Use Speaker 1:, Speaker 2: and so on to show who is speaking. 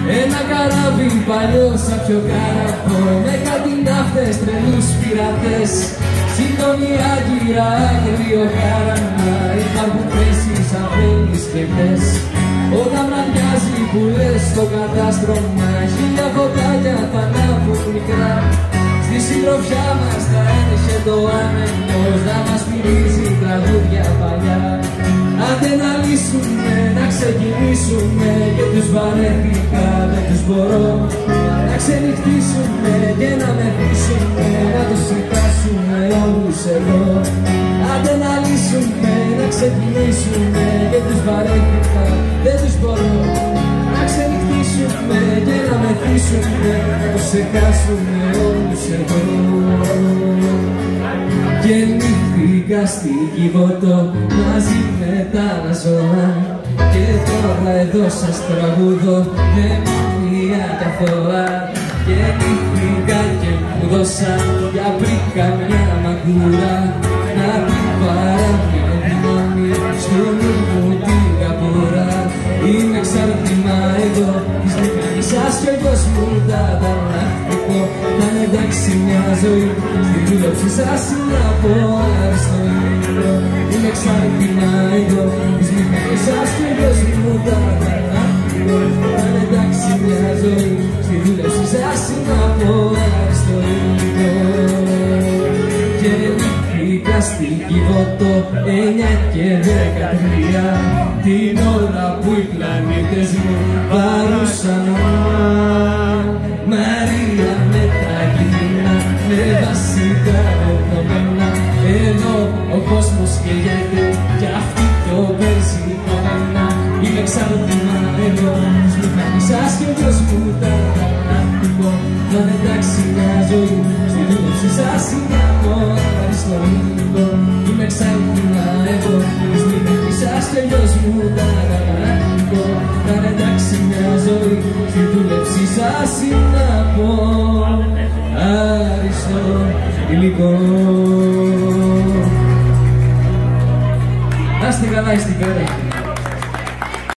Speaker 1: Ένα καράβι παλιό σαν πιο καραβό, με κάτι ναύτες, τρελούς πειρατές, σηκώνει άγκυρα, αγρίο χάραμα. Υπάρχουν θέσεις αν θέλεις και χτες. Όταν βραδιάζει που λες στο κατάστρωμα, χίλια φωτάκια θα ανάβουν μικρά. Στη συντροφιά μας θα έρχεται το άνεμος, να μας πειρίζει τραγούδια παλιά. Άντε να λύσουμε, να ξεκινήσουμε, και τους βαρέθηκα, δεν τους μπορώ. Να ξενυχτήσουμε και να μεθύσουμε, να τους σηκάσουμε όλους εδώ. Άντε να λύσουμε, να ξεκινήσουμε, και τους βαρέθηκα, δεν τους μπορώ. Να ξενυχτήσουμε και να μεθύσουμε, να τους σηκάσουμε όλους εδώ. Γεννήθηκα στη Κιβωτό μαζί με τα ζώα, και τώρα εδώ σας τραγούδω με μαφία κι αθώα. Γεννήθηκα και μου δώσαν για πρίκα μια μαγκούρα, να την πάρω μια δύναμη στο νου μου την καπόρα. Είμαι εξάρτημα εδώ της μηχανής σας κι ο γιος μου τατανακτικό. Θα είναι εντάξει μια ζωή στη δούλεψη σας είναι από άριστο υλικό. Είμαι εξάρτημα εδώ της μηχανής σας κι ο γιος μου τατανακτικό. Θα είναι εντάξει μια ζωή στη δούλεψη σας είναι από άριστο υλικό. Γεννήθηκα στη Κιβωτό 9 και 13, την ώρα που οι πλανήτες μου βαρούσαν Μαρία με τα γυμνά, με βασικά δεδομένα. Εδώ ο κόσμος καίγεται κι αυτή το παίζει κομμένα. Είμαι εξάρτημα εδώ της μηχανής σας και ο γιος μου τατανακτικό. Θα είναι εντάξει μια ζωή στη δούλεψη σας είναι από άριστο υλικό. Είμαι εξάρτημα εδώ της μηχανής σας και ο γιος μου τατανακτικό. Θα είναι εντάξει μια ζωή στη δούλεψη σας είναι από άριστο υλικό. Να είστε καλά, είστε καλά.